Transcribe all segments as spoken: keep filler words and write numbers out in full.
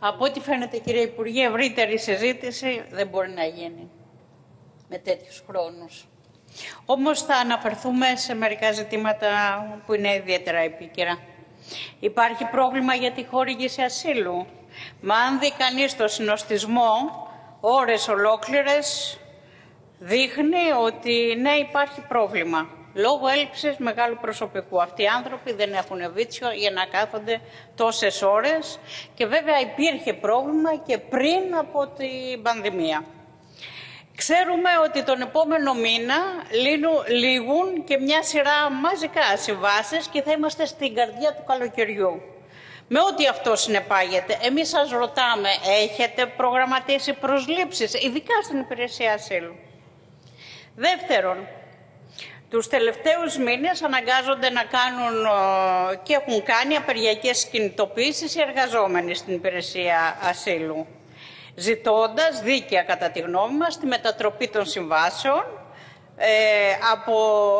Από ό,τι φαίνεται, κύριε Υπουργέ, ευρύτερη συζήτηση δεν μπορεί να γίνει με τέτοιους χρόνους. Όμως θα αναφερθούμε σε μερικά ζητήματα που είναι ιδιαίτερα επίκαιρα. Υπάρχει πρόβλημα για τη χορήγηση ασύλου. Μα αν δει κανείς το συνοστισμό, ώρες ολόκληρες, δείχνει ότι ναι, υπάρχει πρόβλημα. Λόγω έλλειψης μεγάλου προσωπικού. Αυτοί οι άνθρωποι δεν έχουν βίτσιο για να κάθονται τόσες ώρες και βέβαια υπήρχε πρόβλημα και πριν από την πανδημία. Ξέρουμε ότι τον επόμενο μήνα λήγουν και μια σειρά μαζικά συμβάσεις και θα είμαστε στην καρδιά του καλοκαιριού. Με ό,τι αυτό συνεπάγεται, εμείς σας ρωτάμε, έχετε προγραμματίσει προσλήψεις, ειδικά στην υπηρεσία ασύλου? Δεύτερον, τους τελευταίους μήνες αναγκάζονται να κάνουν και έχουν κάνει απεργιακές κινητοποίησεις οι εργαζόμενοι στην υπηρεσία ασύλου, ζητώντας δίκαια κατά τη γνώμη μας τη μετατροπή των συμβάσεων ε, από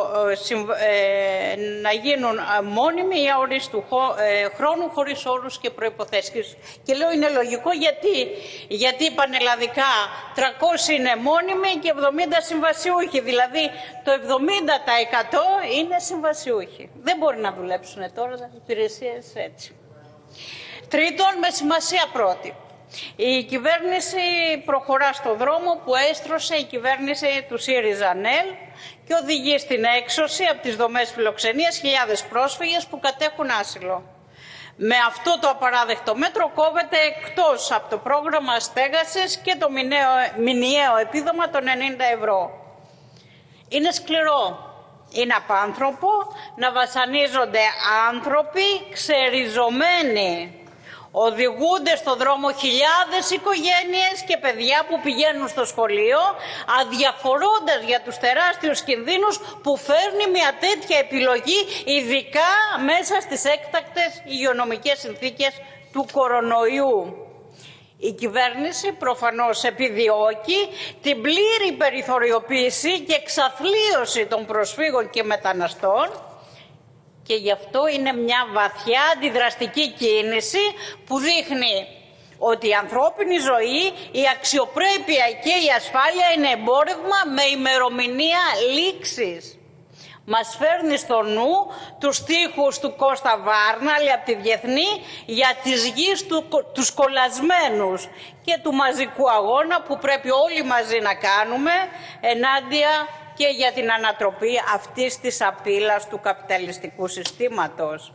ε, να γίνουν μόνιμοι ή αορίστου ε, χρόνου χωρίς όρους και προϋποθέσεις. Και λέω είναι λογικό γιατί, γιατί πανελλαδικά τριακόσιοι είναι μόνιμοι και εβδομήντα συμβασιούχοι, δηλαδή το εβδομήντα τοις εκατό είναι συμβασιούχοι. Δεν μπορεί να δουλέψουν τώρα οι υπηρεσίες έτσι. Τρίτον, με σημασία πρώτη. Η κυβέρνηση προχωρά στο δρόμο που έστρωσε η κυβέρνηση του ΣΥΡΙΖΑ-ΝΕΛ και οδηγεί στην έξωση από τις δομές φιλοξενίας χιλιάδες πρόσφυγες που κατέχουν άσυλο. Με αυτό το απαράδεκτο μέτρο κόβεται εκτός από το πρόγραμμα στέγασης και το μηνιαίο, μηνιαίο επίδομα των ενενήντα ευρώ. Είναι σκληρό. Είναι απάνθρωπο να βασανίζονται άνθρωποι ξεριζωμένοι. Οδηγούνται στο δρόμο χιλιάδες οικογένειες και παιδιά που πηγαίνουν στο σχολείο, αδιαφορώντας για τους τεράστιους κινδύνους που φέρνει μια τέτοια επιλογή, ειδικά μέσα στις έκτακτες υγειονομικές συνθήκες του κορονοϊού. Η κυβέρνηση προφανώς επιδιώκει την πλήρη περιθωριοποίηση και εξαθλίωση των προσφύγων και μεταναστών, και γι' αυτό είναι μια βαθιά αντιδραστική κίνηση που δείχνει ότι η ανθρώπινη ζωή, η αξιοπρέπεια και η ασφάλεια είναι εμπόρευμα με ημερομηνία λήξης. Μας φέρνει στο νου τους στίχους του Κώστα Βάρναλη από τη Διεθνή για τις γης του, τους κολλασμένους και του μαζικού αγώνα που πρέπει όλοι μαζί να κάνουμε ενάντια και για την ανατροπή αυτής της απειλής του καπιταλιστικού συστήματος.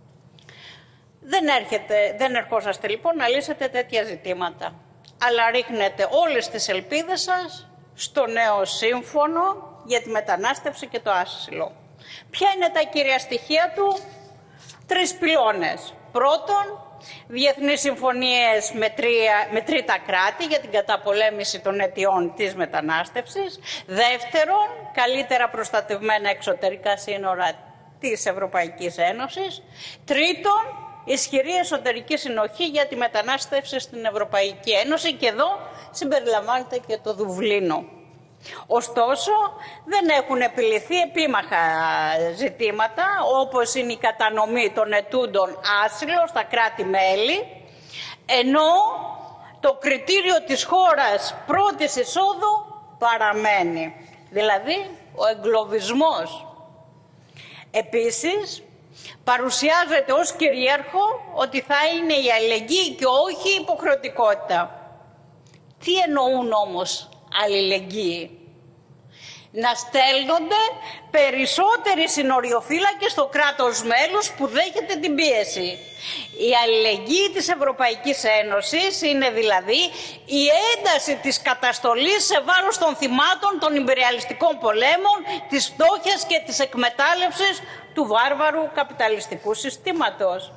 Δεν, έρχεται, δεν ερχόσαστε λοιπόν να λύσετε τέτοια ζητήματα, αλλά ρίχνετε όλες τις ελπίδες σας στο νέο σύμφωνο για τη μετανάστευση και το άσυλο. Ποια είναι τα κύρια στοιχεία του? Τρεις πυλώνες. Πρώτον, διεθνείς συμφωνίες με, τρία, με τρίτα κράτη για την καταπολέμηση των αιτιών της μετανάστευσης. Δεύτερον, καλύτερα προστατευμένα εξωτερικά σύνορα της Ευρωπαϊκής Ένωσης. Τρίτον, ισχυρή εσωτερική συνοχή για τη μετανάστευση στην Ευρωπαϊκή Ένωση, και εδώ συμπεριλαμβάνεται και το Δουβλίνο. Ωστόσο, δεν έχουν επιληθεί επίμαχα ζητήματα, όπως είναι η κατανομή των ετούντων άσυλο στα κράτη-μέλη, ενώ το κριτήριο της χώρας πρώτης εισόδου παραμένει, δηλαδή ο εγκλωβισμός. Επίσης, παρουσιάζεται ως κυρίαρχο ότι θα είναι η αλληλεγγύη και όχι η υποχρεωτικότητα. Τι εννοούν όμως αλληλεγγύη? Να στέλνονται περισσότεροι συνοριοφύλακες στο κράτος μέλος που δέχεται την πίεση. Η αλληλεγγύη της Ευρωπαϊκής Ένωσης είναι δηλαδή η ένταση της καταστολής σε βάρος των θυμάτων των υπεριαλιστικών πολέμων, της φτώχειας και της εκμετάλλευσης του βάρβαρου καπιταλιστικού συστήματος.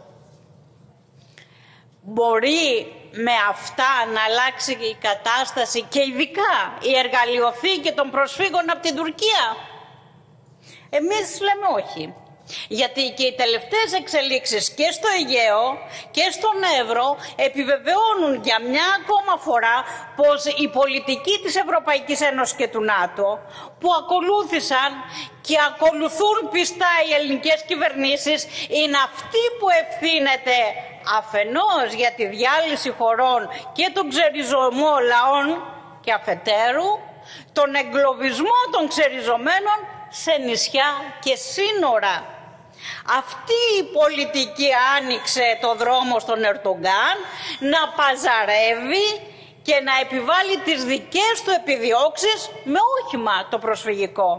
Μπορεί με αυτά να αλλάξει η κατάσταση και ειδικά η εργαλειοθήκη των προσφύγων από την Τουρκία? Εμείς λέμε όχι. Γιατί και οι τελευταίες εξελίξεις και στο Αιγαίο και στον Εύρο επιβεβαιώνουν για μια ακόμα φορά πως η πολιτική της Ευρωπαϊκής Ένωσης και του ΝΑΤΟ που ακολούθησαν και ακολουθούν πιστά οι ελληνικές κυβερνήσεις είναι αυτή που ευθύνεται αφενός για τη διάλυση χωρών και τον ξεριζωμό λαών και αφετέρου τον εγκλωβισμό των ξεριζωμένων σε νησιά και σύνορα. Αυτή η πολιτική άνοιξε το δρόμο στον Ερντογκάν να παζαρεύει και να επιβάλλει τις δικές του επιδιώξεις με όχημα το προσφυγικό.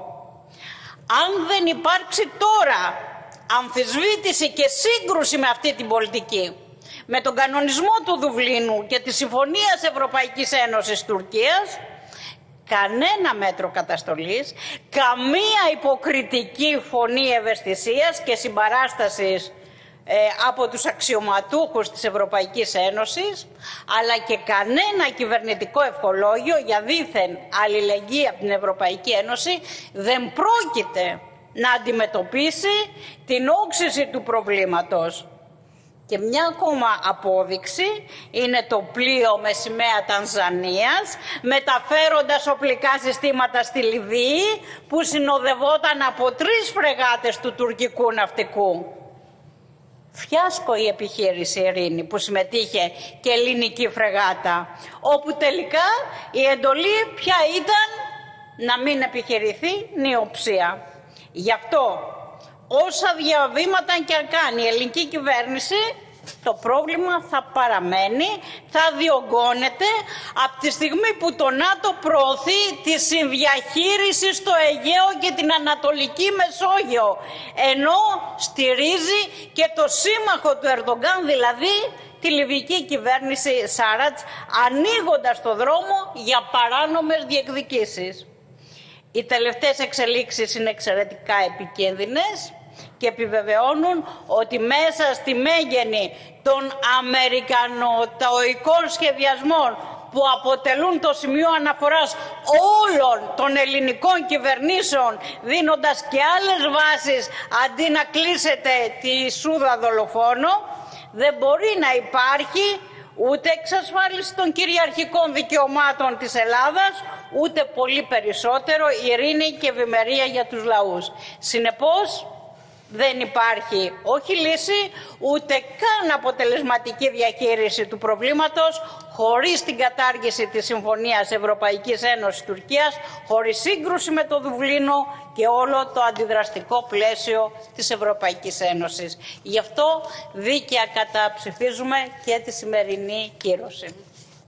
Αν δεν υπάρξει τώρα αμφισβήτηση και σύγκρουση με αυτή την πολιτική, με τον κανονισμό του Δουβλίνου και τη Συμφωνία Ευρωπαϊκής Ένωσης Τουρκίας, κανένα μέτρο καταστολής, καμία υποκριτική φωνή ευαισθησίας και συμπαράστασης ε, από τους αξιωματούχους της Ευρωπαϊκής Ένωσης, αλλά και κανένα κυβερνητικό ευχολόγιο για δήθεν αλληλεγγύη από την Ευρωπαϊκή Ένωση δεν πρόκειται να αντιμετωπίσει την όξυση του προβλήματος. Και μια ακόμα απόδειξη είναι το πλοίο με σημαία Τανζανίας μεταφέροντας οπλικά συστήματα στη Λιβύη που συνοδευόταν από τρεις φρεγάτες του τουρκικού ναυτικού. Φιάσκο η επιχείρηση Ειρήνη που συμμετείχε και ελληνική φρεγάτα, όπου τελικά η εντολή πια ήταν να μην επιχειρηθεί νιοψία. Γι' αυτό όσα διαβήματα και αν κάνει η ελληνική κυβέρνηση, το πρόβλημα θα παραμένει, θα διωγγώνεται από τη στιγμή που το ΝΑΤΟ προωθεί τη συνδιαχείριση στο Αιγαίο και την Ανατολική Μεσόγειο, ενώ στηρίζει και το σύμμαχο του Ερντογκάν, δηλαδή τη λιβυκή κυβέρνηση Σάρατς, ανοίγοντας το δρόμο για παράνομες διεκδικήσεις. Οι τελευταίες εξελίξεις είναι εξαιρετικά επικίνδυνες και επιβεβαιώνουν ότι μέσα στη μέγενη των αμερικανοτοικών σχεδιασμών που αποτελούν το σημείο αναφοράς όλων των ελληνικών κυβερνήσεων, δίνοντας και άλλες βάσεις αντί να κλείσετε τη σούδα δολοφόνο, δεν μπορεί να υπάρχει ούτε εξασφάλιση των κυριαρχικών δικαιωμάτων της Ελλάδας, ούτε πολύ περισσότερο ειρήνη και ευημερία για τους λαούς. Συνεπώς, δεν υπάρχει όχι λύση, ούτε καν αποτελεσματική διαχείριση του προβλήματος χωρίς την κατάργηση της Συμφωνίας Ευρωπαϊκής Ένωσης Τουρκίας, χωρίς σύγκρουση με το Δουβλίνο και όλο το αντιδραστικό πλαίσιο της Ευρωπαϊκής Ένωσης. Γι' αυτό δίκαια καταψηφίζουμε και τη σημερινή κύρωση.